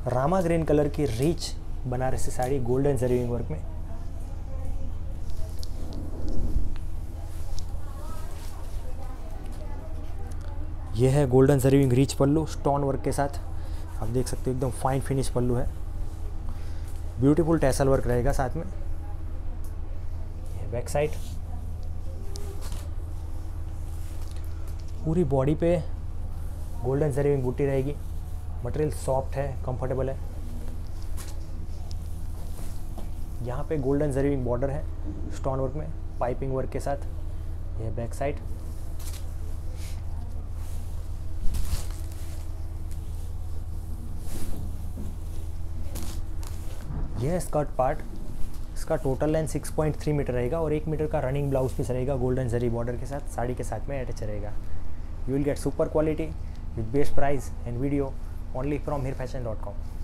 Rama green colour की rich Banarasi sari golden zari work में। यह है golden zari rich pallu stone work के साथ, आप देख सकते हो एकदम फाइन फिनिश पल्लू है। ब्यूटीफुल टैसल वर्क रहेगा साथ में। यह बैक साइड, पूरी बॉडी पे गोल्डन जरी बूटी रहेगी। मटेरियल सॉफ्ट है, कंफर्टेबल है। यहाँ पे गोल्डन जरी बॉर्डर है स्टोन वर्क में पाइपिंग वर्क के साथ। यह बैक साइड, यह स्कर्ट पार्ट। इसका टोटल लेंथ 6.3 मीटर रहेगा और 1 मीटर का रनिंग ब्लाउज पीस रहेगा गोल्डन जरी बॉर्डर के साथ, साड़ी के साथ में अटैच रहेगा। You will get super quality with best price and video only from mirfashion.com।